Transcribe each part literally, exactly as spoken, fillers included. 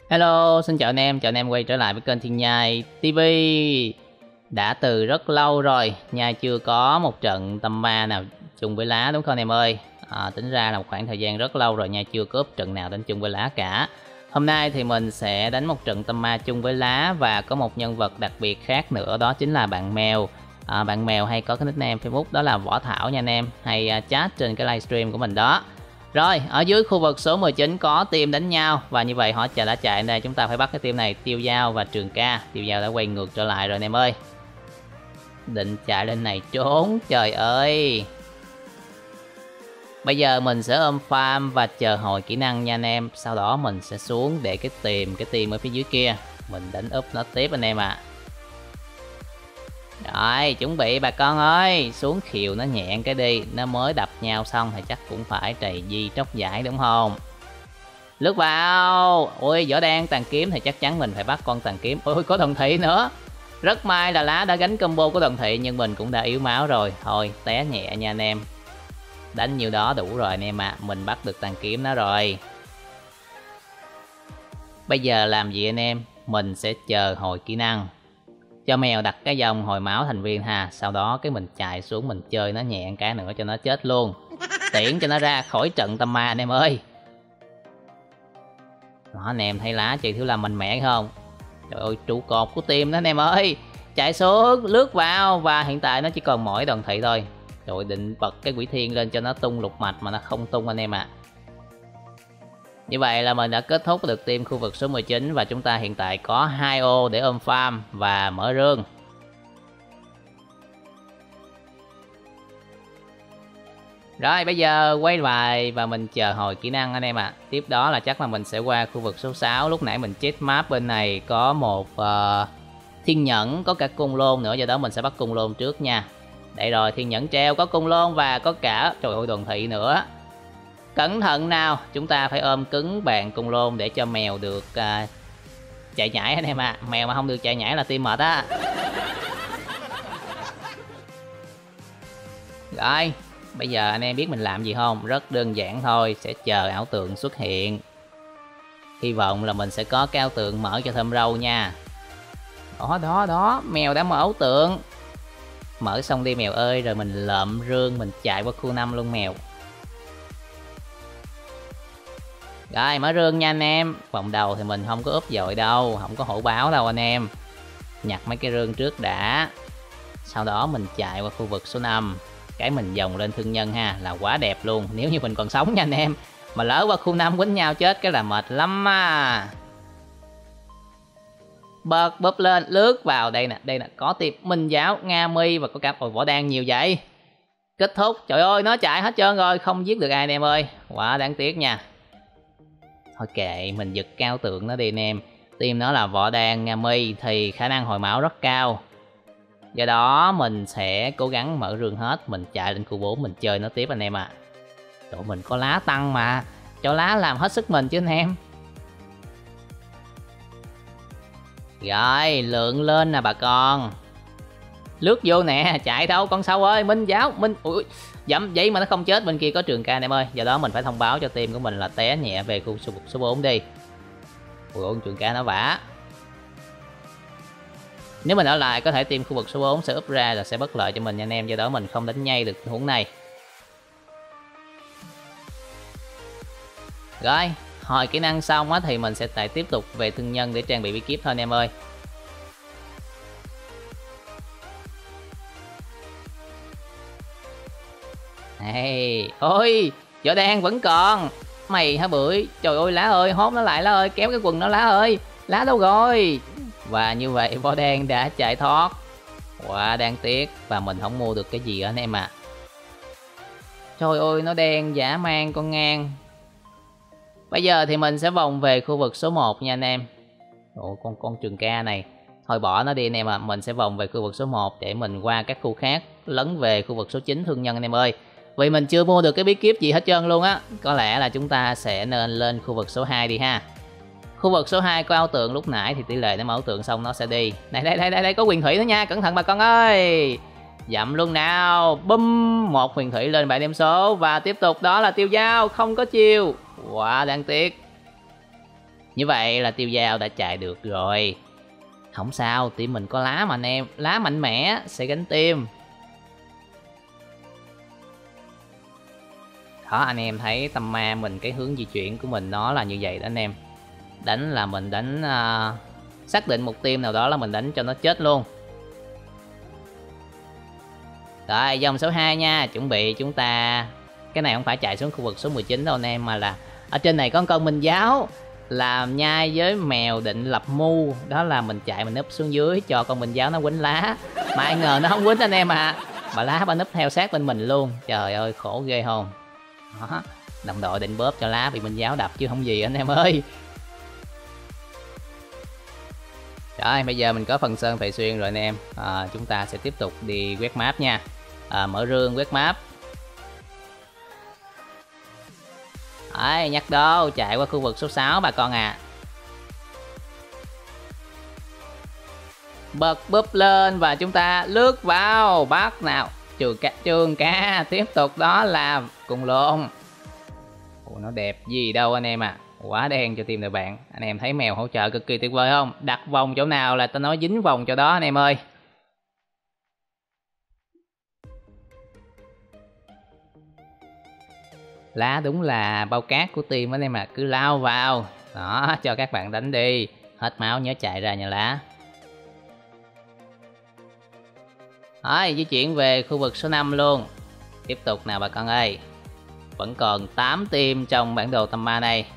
Hello, xin chào anh em, chào anh em quay trở lại với kênh Thiên Nhai ti vi. Đã từ rất lâu rồi, Nhai chưa có một trận tâm ma nào chung với lá đúng không anh em ơi? À, tính ra là một khoảng thời gian rất lâu rồi Nhai chưa có up trận nào đánh chung với lá cả. Hôm nay thì mình sẽ đánh một trận tâm ma chung với lá và có một nhân vật đặc biệt khác nữa, đó chính là bạn mèo. À, bạn mèo hay có cái nickname Facebook đó là Võ Thảo nha anh em, hay uh, chat trên cái livestream của mình đó. Rồi, ở dưới khu vực số mười chín có team đánh nhau và như vậy họ chạy đã chạy đây, chúng ta phải bắt cái team này. Tiêu Dao và Trường Ca. Tiêu Dao đã quay ngược trở lại rồi anh em ơi. Định chạy lên này trốn, trời ơi. Bây giờ mình sẽ ôm farm và chờ hồi kỹ năng nha anh em. Sau đó mình sẽ xuống để cái tìm cái team ở phía dưới kia. Mình đánh úp nó tiếp anh em ạ. À. Rồi, chuẩn bị bà con ơi. Xuống khiều nó nhẹn cái đi. Nó mới đập nhau xong thì chắc cũng phải trầy di tróc giải đúng không? Lướt vào. Ôi, võ đang tàn kiếm thì chắc chắn mình phải bắt con tàn kiếm. Ôi, có thần thị nữa. Rất may là lá đã gánh combo của thần thị, nhưng mình cũng đã yếu máu rồi. Thôi, té nhẹ nha anh em. Đánh nhiêu đó đủ rồi anh em ạ. À. Mình bắt được tàn kiếm nó rồi. Bây giờ làm gì anh em? Mình sẽ chờ hồi kỹ năng. Cho mèo đặt cái dòng hồi máu thành viên ha. Sau đó cái mình chạy xuống mình chơi nó nhẹ cái nữa cho nó chết luôn. Tiễn cho nó ra khỏi trận tâm ma anh em ơi. Đó anh em thấy lá chị Thiếu Lâm mạnh mẽ không? Trời ơi, trụ cột của team đó anh em ơi. Chạy xuống, lướt vào. Và hiện tại nó chỉ còn mỗi đoàn thị thôi. Rồi định bật cái quỷ thiên lên cho nó tung lục mạch mà nó không tung anh em ạ. À. Như vậy là mình đã kết thúc được team khu vực số mười chín và chúng ta hiện tại có hai ô để ôm farm và mở rương. Rồi bây giờ quay lại và mình chờ hồi kỹ năng anh em ạ. À. Tiếp đó là chắc là mình sẽ qua khu vực số sáu. Lúc nãy mình check map bên này có một uh, thiên nhẫn, có cả cung lôn nữa, do đó mình sẽ bắt cung lôn trước nha. Đây rồi, thiên nhẫn treo, có cung lôn và có cả, trời ơi, đoàn thị nữa. Cẩn thận nào, chúng ta phải ôm cứng bàn cung lôn để cho mèo được uh, chạy nhảy anh em ạ. À. Mèo mà không được chạy nhảy là team mệt á. Rồi, bây giờ anh em biết mình làm gì không? Rất đơn giản thôi, sẽ chờ ảo tượng xuất hiện. Hy vọng là mình sẽ có cái ảo tượng mở cho thơm râu nha. Đó, đó, đó, mèo đã mở ảo tượng. Mở xong đi mèo ơi, rồi mình lợm rương, mình chạy qua khu năm luôn mèo. Rồi, mở rương nha anh em. Vòng đầu thì mình không có úp dội đâu, không có hổ báo đâu anh em. Nhặt mấy cái rương trước đã. Sau đó mình chạy qua khu vực số năm. Cái mình vòng lên thương nhân ha, là quá đẹp luôn. Nếu như mình còn sống nha anh em. Mà lỡ qua khu năm quýnh nhau chết cái là mệt lắm à. Bật bóp lên, lướt vào. Đây nè, đây nè, có tiệp Minh Giáo, Nga Mi và có cả ôi võ đan nhiều vậy. Kết thúc, trời ơi nó chạy hết trơn rồi, không giết được ai anh em ơi. Quá đáng tiếc nha. Thôi kệ, mình giật cao tượng nó đi anh em. Team nó là võ đan, Nga Mi thì khả năng hồi máu rất cao. Do đó mình sẽ cố gắng mở rương hết. Mình chạy lên khu bốn mình chơi nó tiếp anh em ạ. À. Tụi mình có lá tăng mà, cho lá làm hết sức mình chứ anh em. Rồi, lượng lên nè bà con. Lướt vô nè, chạy đâu con sâu ơi, Minh Giáo, Minh... Ui, dẫm vậy mà nó không chết, bên kia có Trường Ca anh em ơi. Do đó mình phải thông báo cho team của mình là té nhẹ về khu vực số bốn đi. Ui ôi, Trường Ca nó vả. Nếu mình ở lại có thể team khu vực số bốn sẽ úp ra là sẽ bất lợi cho mình nha anh em. Do đó mình không đánh nhây được huống này. Rồi, hồi kỹ năng xong á thì mình sẽ lại tiếp tục về thương nhân để trang bị bí kíp thôi anh em ơi. Hey, ôi, võ đan vẫn còn. Mày hả bưởi, trời ơi lá ơi, hốt nó lại lá ơi, kéo cái quần nó lá ơi. Lá đâu rồi? Và như vậy võ đan đã chạy thoát. Quá đáng tiếc. Và mình không mua được cái gì anh em ạ. À. Trời ơi nó đen dã man con ngang. Bây giờ thì mình sẽ vòng về khu vực số một nha anh em. Ồ, con con Trường Ca này. Thôi bỏ nó đi anh em ạ. À. Mình sẽ vòng về khu vực số một để mình qua các khu khác, lấn về khu vực số chín thương nhân anh em ơi. Vì mình chưa mua được cái bí kíp gì hết trơn luôn á. Có lẽ là chúng ta sẽ nên lên khu vực số hai đi ha. Khu vực số hai có ảo tượng lúc nãy thì tỷ lệ nó mở ảo tượng xong nó sẽ đi. Đây đây đây đây, đây có huyền thủy nữa nha, cẩn thận bà con ơi. Dậm luôn nào. Bum, một huyền thủy lên bảng điểm số. Và tiếp tục đó là Tiêu Dao, không có chiêu. Quá đáng tiếc. Như vậy là Tiêu Dao đã chạy được rồi. Không sao, team mình có lá mà anh em. Lá mạnh mẽ sẽ gánh team. Đó, anh em thấy tâm ma mình, cái hướng di chuyển của mình nó là như vậy đó anh em. Đánh là mình đánh uh, xác định một team nào đó là mình đánh cho nó chết luôn. Rồi dòng số hai nha, chuẩn bị chúng ta. Cái này không phải chạy xuống khu vực số mười chín đâu anh em, mà là ở trên này có con minh giáo làm nhai với mèo định lập mưu. Đó là mình chạy mình núp xuống dưới cho con minh giáo nó quýnh lá. Mà ai ngờ nó không quýnh anh em à. Bà lá bà núp theo sát bên mình luôn. Trời ơi khổ ghê không. Đó, đồng đội định bóp cho lá bị minh giáo đập chứ không gì anh em ơi. Rồi bây giờ mình có phần sơn Phệ Xuyên rồi anh em. à, Chúng ta sẽ tiếp tục đi quét map nha. à, Mở rương quét map. Đấy, nhắc đô chạy qua khu vực số sáu bà con à. Bật búp lên và chúng ta lướt vào. Bắt nào. Trường ca, trường ca tiếp tục đó là cùng lộn. Ủa, nó đẹp gì đâu anh em à. Quá đen cho team đội bạn. Anh em thấy mèo hỗ trợ cực kỳ tuyệt vời không? Đặt vòng chỗ nào là tao nói dính vòng chỗ đó anh em ơi. Lá đúng là bao cát của team anh em à. Cứ lao vào. Đó, cho các bạn đánh đi. Hết máu nhớ chạy ra nhà lá. Rồi, di chuyển về khu vực số năm luôn. Tiếp tục nào bà con ơi. Vẫn còn tám team trong bản đồ tâm ma này.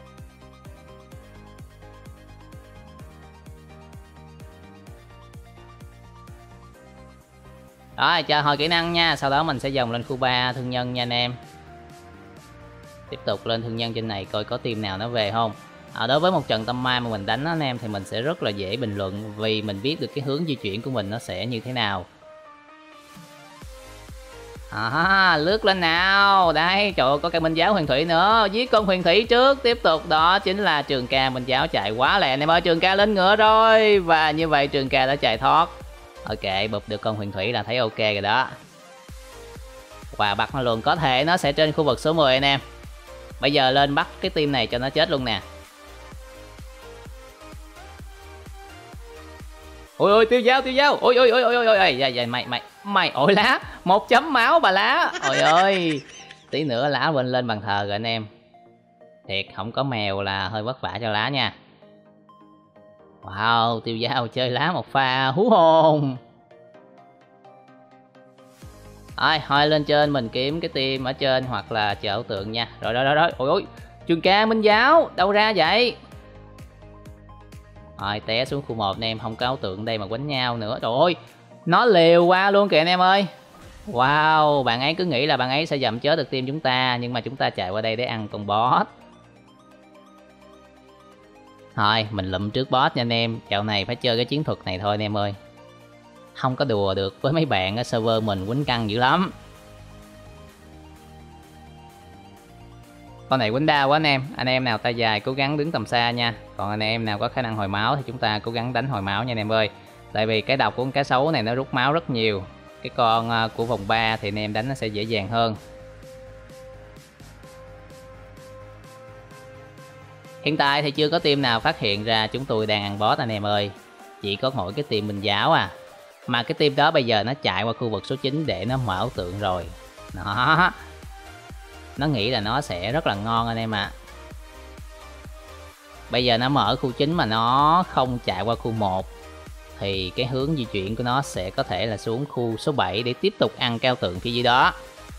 Rồi, chờ hồi kỹ năng nha. Sau đó mình sẽ dòng lên khu ba thương nhân nha anh em. Tiếp tục lên thương nhân trên này coi có team nào nó về không. à, Đối với một trận tâm ma mà mình đánh đó, anh em, thì mình sẽ rất là dễ bình luận. Vì mình biết được cái hướng di chuyển của mình nó sẽ như thế nào. À, lướt lên nào. Đây, trời ơi, có cái minh giáo huyền thủy nữa. Giết con huyền thủy trước. Tiếp tục đó chính là trường ca minh giáo chạy quá lẹ anh em ơi. Trường ca lên ngựa rồi. Và như vậy trường ca đã chạy thoát. Ok, bụp được con huyền thủy là thấy ok rồi đó. Và bắt nó luôn. Có thể nó sẽ trên khu vực số mười anh em. Bây giờ lên bắt cái team này cho nó chết luôn nè. Ôi ôi tiêu dao tiêu dao. Ôi ôi ôi ôi ôi ôi dạ, dạ, mày mày mày ôi lá. Một chấm máu bà lá. Ôi ơi. Tí nữa lá bên lên bàn thờ rồi anh em. Thiệt không có mèo là hơi vất vả cho lá nha. Wow, tiêu dao chơi lá một pha hú hồn. Rồi, thôi lên trên mình kiếm cái team ở trên hoặc là chờ ảo tượng nha. Rồi đó đó đó. Ôi ôi, trường ca minh giáo, đâu ra vậy? Rồi, té xuống khu một anh em, không có ảo tượng đây mà quánh nhau nữa. Trời ơi, nó liều qua luôn kìa anh em ơi. Wow, bạn ấy cứ nghĩ là bạn ấy sẽ dậm chết được team chúng ta, nhưng mà chúng ta chạy qua đây để ăn con boss. Thôi, mình lụm trước boss nha anh em. Dạo này phải chơi cái chiến thuật này thôi anh em ơi. Không có đùa được với mấy bạn ở server mình quýnh căng dữ lắm. Con này quýnh đau quá anh em. Anh em nào tay dài cố gắng đứng tầm xa nha. Còn anh em nào có khả năng hồi máu thì chúng ta cố gắng đánh hồi máu nha anh em ơi. Tại vì cái độc của con cá sấu này nó rút máu rất nhiều. Cái con của vòng ba thì anh em đánh nó sẽ dễ dàng hơn. Hiện tại thì chưa có team nào phát hiện ra chúng tôi đang ăn boss anh em ơi. Chỉ có mỗi cái team minh giáo à. Mà cái team đó bây giờ nó chạy qua khu vực số chín để nó mở ảo tượng rồi. Đó. Nó nghĩ là nó sẽ rất là ngon anh em ạ. À. Bây giờ nó mở khu chín mà nó không chạy qua khu một thì cái hướng di chuyển của nó sẽ có thể là xuống khu số bảy để tiếp tục ăn cao tượng phía dưới đó.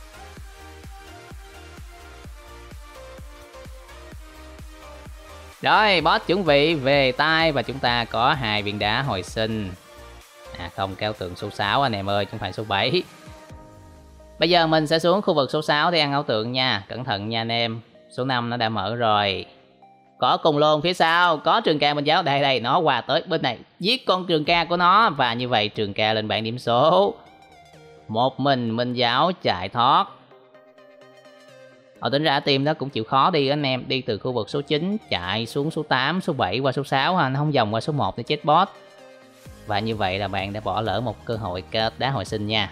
Rồi, boss chuẩn bị về tay và chúng ta có hai viên đá hồi sinh. À không, cao tượng số sáu anh em ơi, chứ không phải số bảy. Bây giờ mình sẽ xuống khu vực số sáu để ăn ảo tượng nha. Cẩn thận nha anh em. Số năm nó đã mở rồi. Có cùng lôn phía sau. Có trường ca minh giáo. Đây đây, nó qua tới bên này. Giết con trường ca của nó. Và như vậy trường ca lên bảng điểm số. Một mình minh giáo chạy thoát. Họ tính ra team đó cũng chịu khó đi anh em. Đi từ khu vực số chín chạy xuống số tám, số bảy qua số sáu ha. Nó không vòng qua số một để chết boss. Và như vậy là bạn đã bỏ lỡ một cơ hội kết đá hồi sinh nha.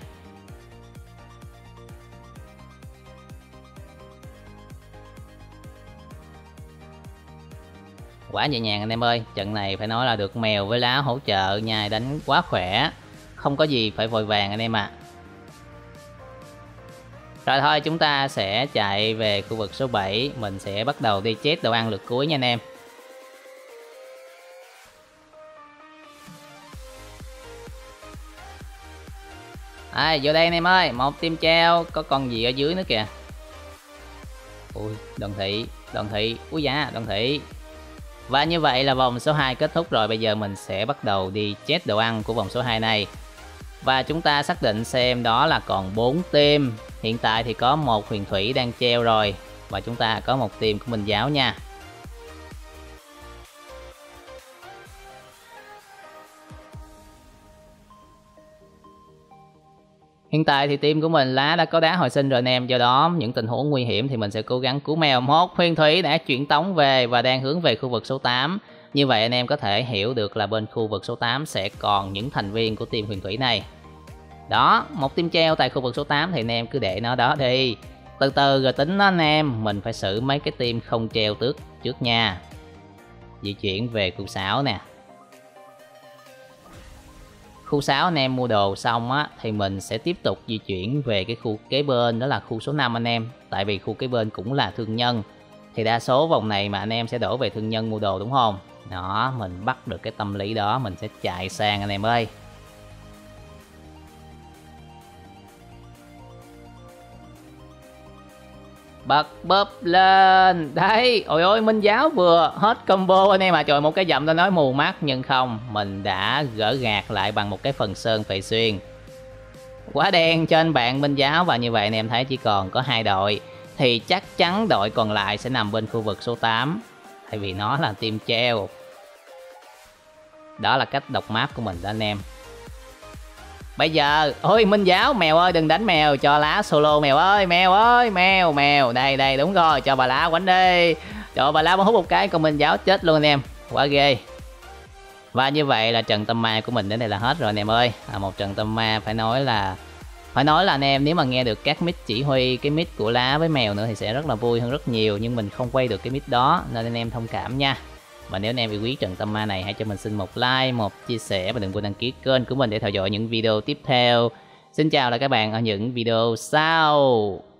Quá nhẹ nhàng anh em ơi. Trận này phải nói là được mèo với lá hỗ trợ nha, đánh quá khỏe. Không có gì phải vội vàng anh em ạ. À. Rồi thôi chúng ta sẽ chạy về khu vực số bảy. Mình sẽ bắt đầu đi chết đồ ăn lượt cuối nha anh em. À, vô đây anh em ơi. Một team treo. Có con gì ở dưới nữa kìa. Ui, đoàn thị. Đoàn thị. Úi da, đoàn thị. Và như vậy là vòng số hai kết thúc rồi. Bây giờ mình sẽ bắt đầu đi chết đồ ăn của vòng số hai này. Và chúng ta xác định xem đó là còn bốn team. Hiện tại thì có một huyền thủy đang treo rồi. Và chúng ta có một team của Minh Giáo nha. Hiện tại thì team của mình lá đã có đá hồi sinh rồi anh em. Do đó những tình huống nguy hiểm thì mình sẽ cố gắng cứu mèo. Một huyền thủy đã chuyển tống về và đang hướng về khu vực số tám. Như vậy anh em có thể hiểu được là bên khu vực số tám sẽ còn những thành viên của team huyền thủy này. Đó, một team treo tại khu vực số tám thì anh em cứ để nó đó đi. Từ từ rồi tính nó anh em. Mình phải xử mấy cái team không treo trước trước nha. Di chuyển về khu sáu nè. Khu sáu anh em mua đồ xong á thì mình sẽ tiếp tục di chuyển về cái khu kế bên, đó là khu số năm anh em. Tại vì khu kế bên cũng là thương nhân. Thì đa số vòng này mà anh em sẽ đổ về thương nhân mua đồ đúng không? Đó, mình bắt được cái tâm lý đó, mình sẽ chạy sang anh em ơi. Bật bóp lên. Đấy, ôi ôi Minh Giáo vừa hết combo anh em à. Trời, một cái dậm tôi nói mù mắt. Nhưng không, mình đã gỡ gạt lại bằng một cái phần sơn phệ xuyên. Quá đen trên bạn Minh Giáo. Và như vậy anh em thấy chỉ còn có hai đội. Thì chắc chắn đội còn lại sẽ nằm bên khu vực số tám. Tại vì nó là team treo. Đó là cách đọc map của mình đó anh em. Bây giờ, ôi Minh Giáo, mèo ơi đừng đánh mèo, cho lá solo mèo ơi, mèo ơi, mèo, mèo, đây đây đúng rồi, cho bà lá quánh đi. Cho bà lá hút một cái, còn Minh Giáo chết luôn anh em, quá ghê. Và như vậy là trận tâm ma của mình đến đây là hết rồi anh em ơi. À, một trận tâm ma phải nói là phải nói là anh em nếu mà nghe được các mic chỉ huy, cái mic của lá với mèo nữa thì sẽ rất là vui hơn rất nhiều. Nhưng mình không quay được cái mic đó nên anh em thông cảm nha. Và nếu anh em yêu quý trận tâm ma này, hãy cho mình xin một like, một chia sẻ và đừng quên đăng ký kênh của mình để theo dõi những video tiếp theo. Xin chào là các bạn ở những video sau.